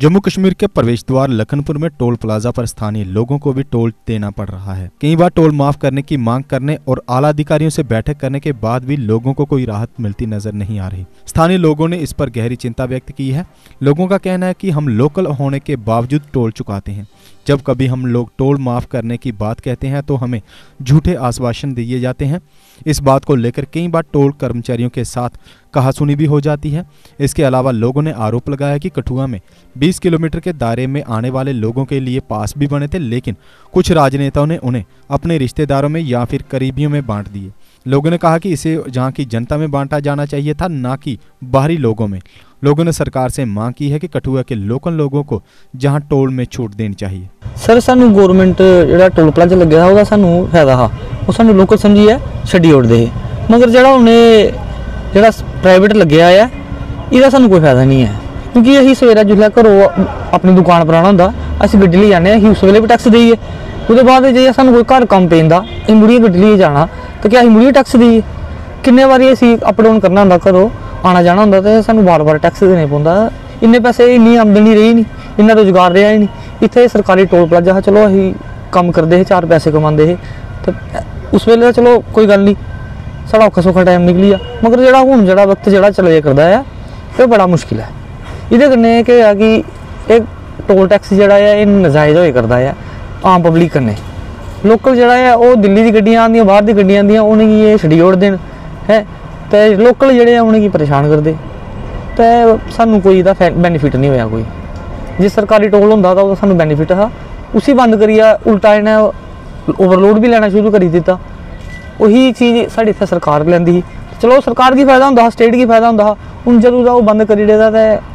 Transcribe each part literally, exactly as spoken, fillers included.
जम्मू कश्मीर के प्रवेश द्वार लखनपुर में टोल प्लाजा पर स्थानीय लोगों को भी टोल देना पड़ रहा है। कई बार टोल माफ करने की मांग करने और आला अधिकारियों से बैठक करने के बाद भी लोगों को कोई राहत मिलती नजर नहीं आ रही। स्थानीय लोगों ने इस पर गहरी चिंता व्यक्त की है। लोगों का कहना है कि हम लोकल होने के बावजूद टोल चुकाते हैं। जब कभी हम लोग टोल माफ करने की बात कहते हैं तो हमें झूठे आश्वासन दिए जाते हैं। इस बात को लेकर कई बार टोल कर्मचारियों के साथ कहासुनी भी हो जाती है। इसके अलावा लोगों ने आरोप लगाया कि कठुआ में बीस किलोमीटर के दायरे में आने वाले लोगों के लिए पास भी बने थे, लेकिन कुछ राजनेताओं ने उन्हें अपने रिश्तेदारों में या फिर करीबियों में बांट दिए। लोगों ने कहा कि इसे जहां की जनता में बांटा जाना चाहिए था, ना कि बाहरी लोगों में। लोगों ने सरकार से मांग की है कि कठुआ के लोकल लोगों को जहां टोल में छूट देनी चाहिए। सर सानू गवर्नमेंट जेड़ा टोल प्लाजा लग्या ओदा सानू फायदा हा, वो सानू लोकल समझी है छड्डी ओड़दे हे, मगर जेड़ा उन्हें जेड़ा प्राइवेट लग्या है इहदा सानू कोई फायदा नहीं है, क्योंकि असीं सवेरे जिसलै घरों अपनी दुकान पर आना हुंदा असीं गड्डी लेई जाने असीं उस वेले भी टैक्स देईए। उसदे बाद जे सानू कोई घर काम पैंदा असीं मुड़ियै गड्डी लेई जाना तो क्या असीं मुड़ियै टैक्स देईए। किन्ने बारी असीं अप डाउन करना हुंदा, घरों आना जाना हुंदा ते सानू बार बार टैक्स देने पौंदा। इन्ने पैसे इन्नी आमदनी रही नहीं, इन्ना रोजगार रहा ही नहीं। इत्थे सरकारी टोल प्लाजा चलो असीं कम करदे हे, चार पैसे कमांदे हे ते उस वेले चलो कोई गल नहीं, साढ़ा औखा सौखा टाइम निकली आ। मगर जेड़ा हुण जेड़ा वक्त जेड़ा चले करदा है ते बड़ा मुश्किल है। इहदे कन्नै केह् है कि एक टोल टैक्स जेड़ा है एह् नजायज़ होए करदा है आम पब्लिक कन्नै। लोकल जेड़ा है ओह् दिल्ली दी गड्डियां आंदियां, बाहर दी गड्डियां आंदियां, उनेंगी एह् छड्डी ओड़दे न है ते लोकल जेड़े उनेंगी परेशान करदे ते सानू कोई इहदा बेनीफिट नहीं होया। कोई जे सरकारी टोल होंदा तां ओह्दा सानू बेनीफिट हा, उसी बंद करियै उल्टा इन्हें ओवरलोड भी लैना शुरू करी दित्ता। वही चीज़ साढ़े इत्थे सरकार लैंदी ही, चलो सरकार की फायदा होंदा हा, स्टेट की फायदा होंदा हा। हुण जदों दा ओह् बंद करी देदा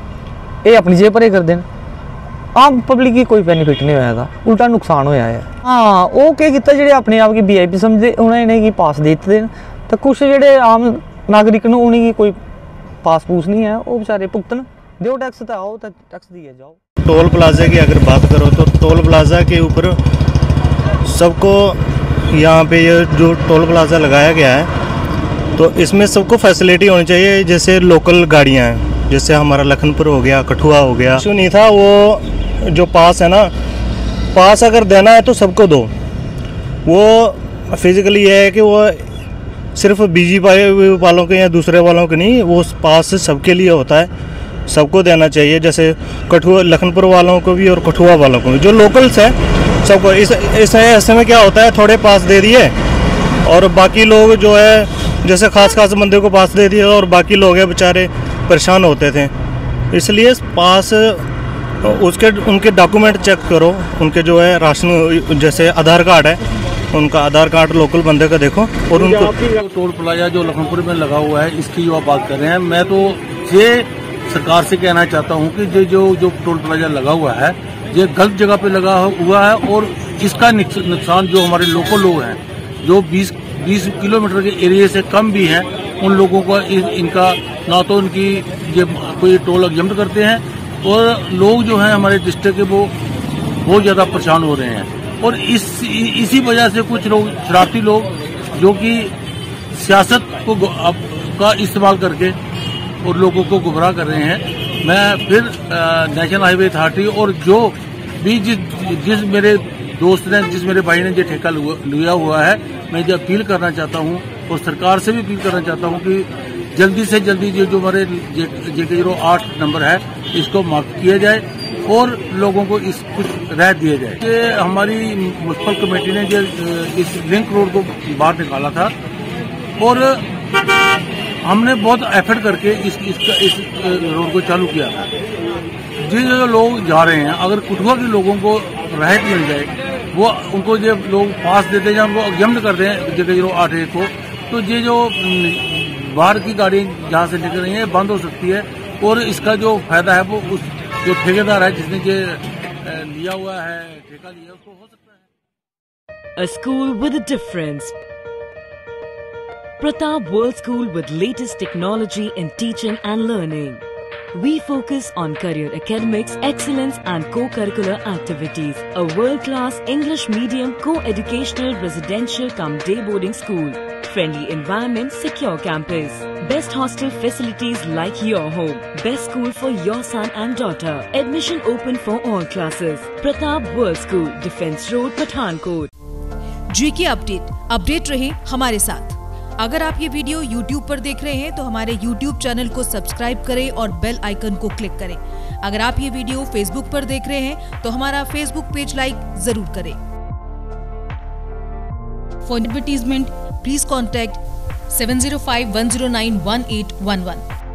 ते एह् अपनी जेब भरे करदे न, आम पब्लिक की कोई बेनीफिट नहीं होया, उल्टा नुकसान होया है। हाँ ओह् केह् कीता, जेह्ड़े अपने आप गी वी आई पी समझदे उ'नें इ'नेंगी पास दे दित्ते न, ते कुछ जेह्ड़े आम नागरिक न उ'नेंगी कोई पास पूस नहीं है, वो बेचारे भुगतन। दो टैक्स तो आओ तो टैक्स दिए जाओ। टोल प्लाजा की अगर बात करो तो टोल प्लाजा के ऊपर सबको यहाँ पे ये जो टोल प्लाजा लगाया गया है तो इसमें सबको फैसिलिटी होनी चाहिए। जैसे लोकल गाड़ियाँ हैं, जैसे हमारा लखनपुर हो गया, कठुआ हो गया, जो नहीं था वो जो पास है ना, पास अगर देना है तो सबको दो। वो फिजिकली ये है कि वो सिर्फ बीजी वालों के या दूसरे वालों के नहीं, वो पास सबके लिए होता है, सबको देना चाहिए। जैसे कठुआ लखनपुर वालों को भी और कठुआ वालों को भी, जो लोकल्स है सबको। इस इस ऐसे में क्या होता है, थोड़े पास दे दिए और बाकी लोग जो है जैसे खास खास बंदे को पास दे दिए और बाकी लोग हैं बेचारे परेशान होते थे। इसलिए पास उसके उनके डॉक्यूमेंट चेक करो, उनके जो है राशन जैसे आधार कार्ड है, उनका आधार कार्ड लोकल बंदे का देखो। और उनको टोल प्लाजा जो लखनपुर में लगा हुआ है इसकी जो आप बात कर रहे हैं, मैं तो ये सरकार से कहना चाहता हूँ कि जो जो जो टोल प्लाजा लगा हुआ है ये गलत जगह पे लगा हुआ है, और इसका नुकसान जो हमारे लोकल लोग हैं जो बीस बीस किलोमीटर के एरिया से कम भी हैं, उन लोगों को इनका ना तो उनकी ये कोई टोल एग्जम्प्ट करते हैं, और लोग जो हैं हमारे डिस्ट्रिक्ट के वो बहुत ज़्यादा परेशान हो रहे हैं। और इस इसी वजह से कुछ लोग शरारती लोग जो कि सियासत को का इस्तेमाल करके और लोगों को गुमराह कर रहे हैं। मैं फिर नेशनल हाईवे अथॉरिटी और जो भी जिस जिस मेरे दोस्त ने, जिस मेरे भाई ने जो ठेका लिया हुआ है, मैं जो अपील करना चाहता हूँ और सरकार से भी अपील करना चाहता हूँ कि जल्दी से जल्दी जो जो हमारे जे के जीरो आठ नंबर है इसको माफ किया जाए और लोगों को इस कुछ राहत दिया जाए। ये हमारी म्युनिसिपल कमेटी ने जो इस लिंक रोड को बाहर निकाला था और हमने बहुत एफर्ट करके इस इसका इस रोड को चालू किया था। जिन जो लोग जा रहे हैं, अगर कठुआ के लोगों को राहत मिल जाए, वो उनको जो लोग पास देते हैं, उनको एग्जम्प्ट करते हैं जे के जीरो आठ ए को, तो ये जो बाहर की गाड़ी जहाँ से निकल रही है बंद हो सकती है, और इसका जो फायदा है वो उस जो ठेकेदार है जिसने ये लिया हुआ है, ठेका लिया, उसको हो सकता है। A school with a difference. Pratap World School with latest technology in teaching and learning. We focus on career academics, excellence and co-curricular activities. A world-class English medium co-educational residential cum day boarding school. Friendly environment, secure campus. Best hostel facilities like your home. Best school for your son and daughter. Admission open for all classes. Pratap World School, Defence Road, Pathankot. GK update update रहे हमारे साथ। अगर आप ये video YouTube पर देख रहे हैं तो हमारे YouTube चैनल को सब्सक्राइब करें और बेल आइकन को क्लिक करें। अगर आप ये वीडियो Facebook पर देख रहे हैं तो हमारा Facebook पेज लाइक जरूर करें। For advertisement please contact seven zero five one zero nine one eight one one.